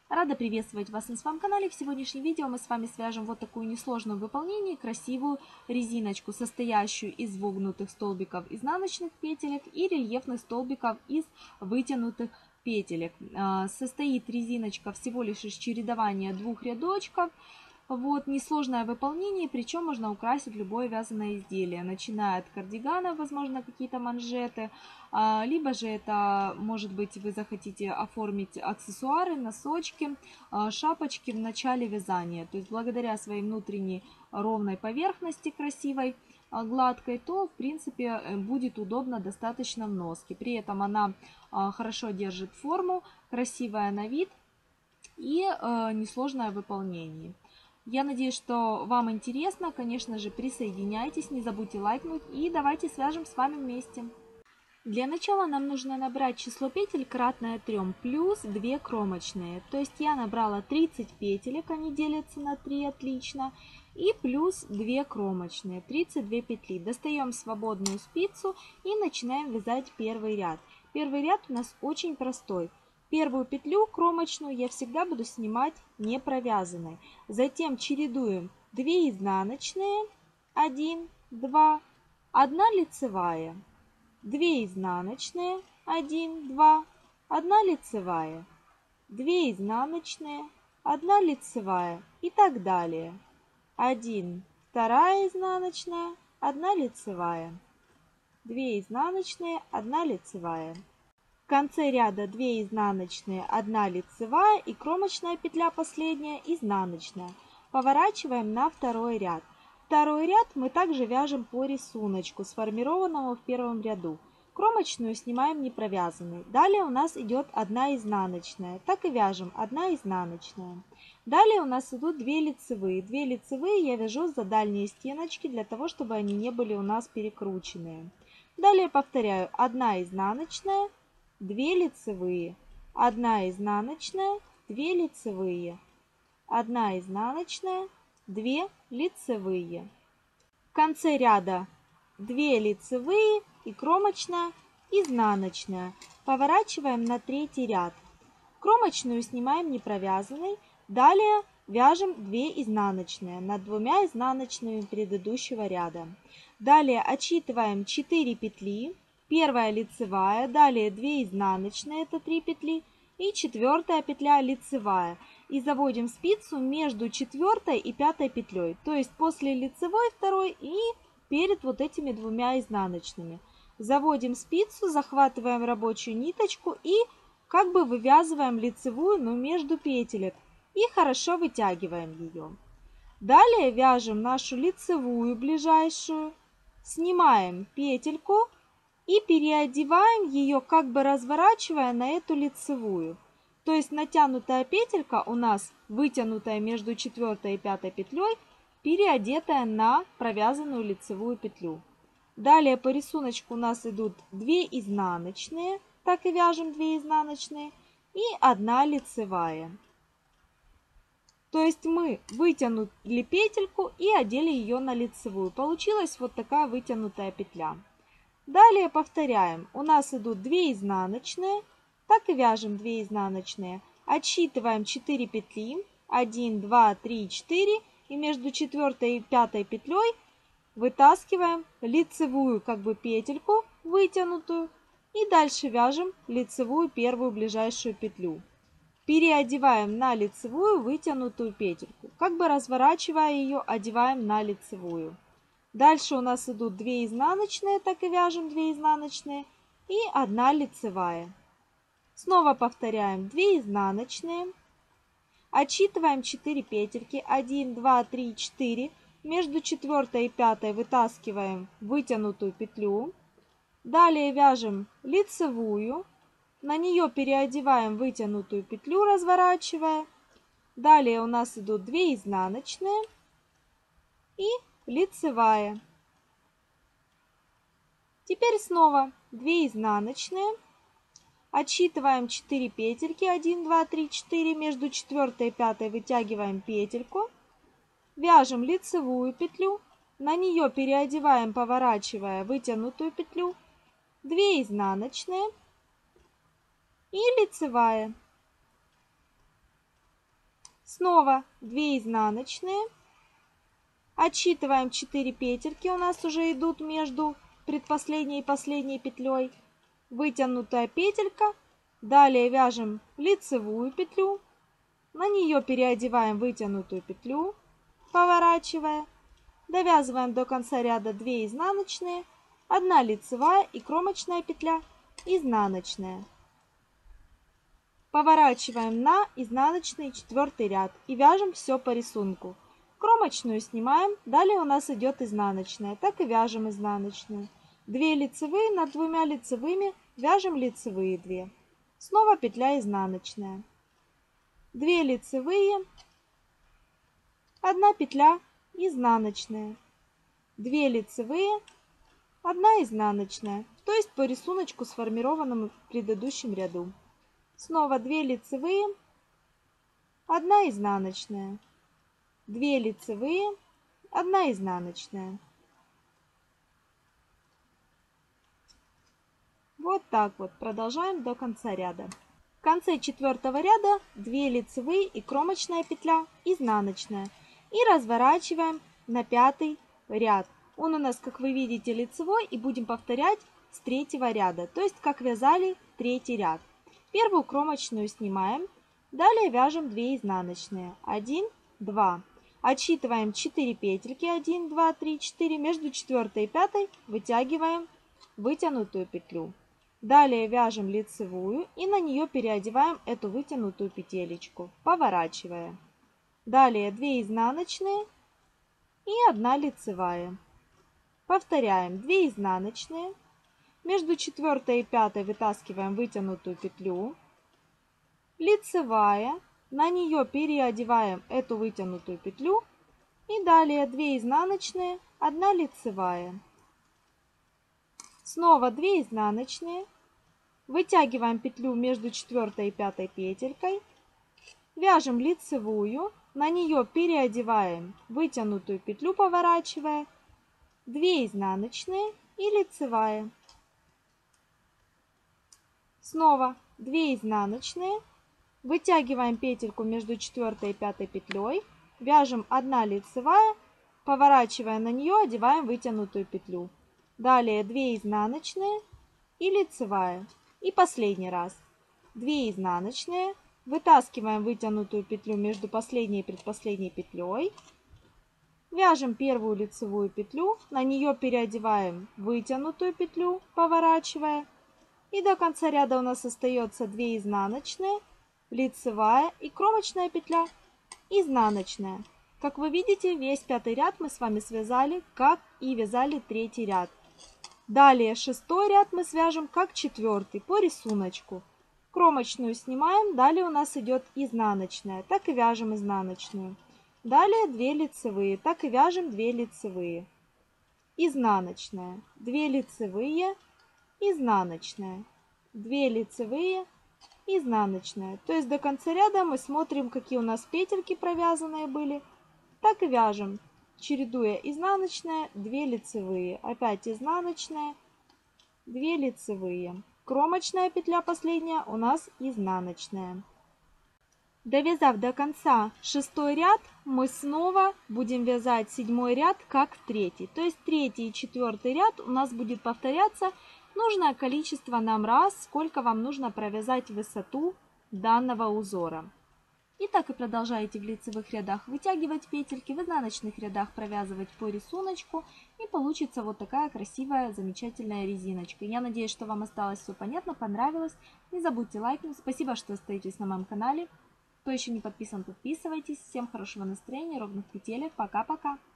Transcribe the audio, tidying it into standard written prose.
Рада приветствовать вас на своем канале. В сегодняшнем видео мы с вами свяжем вот такую несложную в выполнении красивую резиночку, состоящую из вогнутых столбиков изнаночных петелек и рельефных столбиков из вытянутых петелек. Состоит резиночка всего лишь из чередования двух рядочков. Вот, несложное выполнение, причем можно украсить любое вязаное изделие, начиная от кардигана, возможно, какие-то манжеты, либо же это, может быть, вы захотите оформить аксессуары, носочки, шапочки в начале вязания. То есть благодаря своей внутренней ровной поверхности красивой, гладкой, то в принципе будет удобно достаточно в носке. При этом она хорошо держит форму, красивая на вид и несложное в выполнении. Я надеюсь, что вам интересно. Конечно же, присоединяйтесь, не забудьте лайкнуть и давайте свяжем с вами вместе. Для начала нам нужно набрать число петель кратное 3 плюс 2 кромочные. То есть я набрала 30 петелек, они делятся на 3, отлично. И плюс 2 кромочные, 32 петли. Достаем свободную спицу и начинаем вязать первый ряд. Первый ряд у нас очень простой. Первую петлю кромочную я всегда буду снимать не провязанной. Затем чередуем 2 изнаночные, 1, 2, 1 лицевая, 2 изнаночные, 1, 2, 1 лицевая, 2 изнаночные, 1 лицевая и так далее. 1, 2 изнаночная, 1 лицевая, 2 изнаночные, 1 лицевая. В конце ряда 2 изнаночные, 1 лицевая и кромочная петля последняя изнаночная. Поворачиваем на второй ряд. Второй ряд мы также вяжем по рисунку, сформированному в первом ряду. Кромочную снимаем не провязанной. Далее у нас идет 1 изнаночная. Так и вяжем 1 изнаночная. Далее у нас идут 2 лицевые. 2 лицевые я вяжу за дальние стеночки, для того, чтобы они не были у нас перекрученные. Далее повторяю 1 изнаночная, 2 лицевые, 1 изнаночная, 2 лицевые, 1 изнаночная, 2 лицевые. В конце ряда 2 лицевые и кромочная, изнаночная. Поворачиваем на третий ряд. Кромочную снимаем не провязанной. Далее вяжем 2 изнаночные над 2 изнаночными предыдущего ряда. Далее отсчитываем 4 петли. Первая лицевая, далее 2 изнаночные, это 3 петли, и 4 петля лицевая. И заводим спицу между 4 и 5 петлей, то есть после лицевой второй и перед вот этими 2 изнаночными. Заводим спицу, захватываем рабочую ниточку и как бы вывязываем лицевую, но между петелек, и хорошо вытягиваем ее. Далее вяжем нашу лицевую ближайшую, снимаем петельку и переодеваем ее, как бы разворачивая на эту лицевую. То есть натянутая петелька у нас, вытянутая между 4 и 5 петлей, переодетая на провязанную лицевую петлю. Далее по рисунку у нас идут 2 изнаночные, так и вяжем 2 изнаночные, и 1 лицевая. То есть мы вытянули петельку и одели ее на лицевую. Получилась вот такая вытянутая петля. Далее повторяем. У нас идут 2 изнаночные, так и вяжем 2 изнаночные. Отсчитываем 4 петли, 1, 2, 3, 4, и между 4 и 5 петлей вытаскиваем лицевую как бы петельку вытянутую и дальше вяжем лицевую первую ближайшую петлю. Переодеваем на лицевую вытянутую петельку, как бы разворачивая ее, одеваем на лицевую. Дальше у нас идут 2 изнаночные, так и вяжем 2 изнаночные и 1 лицевая. Снова повторяем 2 изнаночные, отсчитываем 4 петельки, 1, 2, 3, 4, между 4 и 5 вытаскиваем вытянутую петлю, далее вяжем лицевую, на нее переодеваем вытянутую петлю, разворачивая, далее у нас идут 2 изнаночные и лицевая. Теперь снова 2 изнаночные, отсчитываем 4 петельки, 1, 2, 3, 4, между 4 и 5 вытягиваем петельку, вяжем лицевую петлю, на нее переодеваем, поворачивая вытянутую петлю, 2 изнаночные и лицевая. Снова 2 изнаночные. Отсчитываем 4 петельки, у нас уже идут между предпоследней и последней петлей. Вытянутая петелька. Далее вяжем лицевую петлю. На нее переодеваем вытянутую петлю, поворачивая. Довязываем до конца ряда 2 изнаночные, 1 лицевая и кромочная петля, изнаночная. Поворачиваем на изнаночный 4 ряд и вяжем все по рисунку. Кромочную снимаем, далее у нас идет изнаночная, так и вяжем изнаночную. 2 лицевые, над 2 лицевыми вяжем лицевые 2. Снова петля изнаночная. 2 лицевые, 1 петля изнаночная, 2 лицевые, 1 изнаночная, то есть по рисунку, сформированному в предыдущем ряду. Снова 2 лицевые, 1 изнаночная, 2 лицевые, 1 изнаночная. Вот так вот продолжаем до конца ряда. В конце 4-го ряда 2 лицевые и кромочная петля, изнаночная. И разворачиваем на 5-й ряд. Он у нас, как вы видите, лицевой, и будем повторять с 3-го ряда, то есть как вязали 3-й ряд. Первую кромочную снимаем, далее вяжем 2 изнаночные, 1, 2. Отсчитываем 4 петельки, 1, 2, 3, 4, между 4 и 5 вытягиваем вытянутую петлю. Далее вяжем лицевую и на нее переодеваем эту вытянутую петелечку, поворачивая. Далее 2 изнаночные и 1 лицевая. Повторяем 2 изнаночные. Между 4 и 5 вытаскиваем вытянутую петлю. Лицевая. На нее переодеваем эту вытянутую петлю. И далее 2 изнаночные, 1 лицевая. Снова 2 изнаночные. Вытягиваем петлю между 4 и 5 петелькой. Вяжем лицевую. На нее переодеваем вытянутую петлю, поворачивая. 2 изнаночные и лицевая. Снова 2 изнаночные. Вытягиваем петельку между 4 и 5 петлей. Вяжем 1 лицевая. Поворачивая на нее, одеваем вытянутую петлю. Далее 2 изнаночные и лицевая. И последний раз. 2 изнаночные. Вытаскиваем вытянутую петлю между последней и предпоследней петлей. Вяжем первую лицевую петлю, на нее переодеваем вытянутую петлю, поворачивая. И до конца ряда у нас остается 2 изнаночные, лицевая и кромочная петля, изнаночная. Как вы видите, весь 5-й ряд мы с вами связали, как и вязали 3-й ряд. Далее 6-й ряд мы свяжем как 4-й по рисунку. Кромочную снимаем, далее у нас идет изнаночная, так и вяжем изнаночную. Далее 2 лицевые, так и вяжем 2 лицевые. Изнаночная, 2 лицевые, изнаночная, 2 лицевые, изнаночная. То есть до конца ряда мы смотрим, какие у нас петельки провязанные были, так и вяжем, чередуя изнаночная, 2 лицевые, опять изнаночная, 2 лицевые. Кромочная петля последняя у нас изнаночная. Довязав до конца 6-й ряд, мы снова будем вязать 7-й ряд как 3-й. То есть 3-й и 4-й ряд у нас будет повторяться нужное количество нам раз, сколько вам нужно провязать высоту данного узора. И так и продолжаете в лицевых рядах вытягивать петельки, в изнаночных рядах провязывать по рисунку, и получится вот такая красивая, замечательная резиночка. Я надеюсь, что вам осталось все понятно, понравилось. Не забудьте лайкнуть. Спасибо, что остаетесь на моем канале. Кто еще не подписан, подписывайтесь. Всем хорошего настроения, ровных петелек. Пока-пока.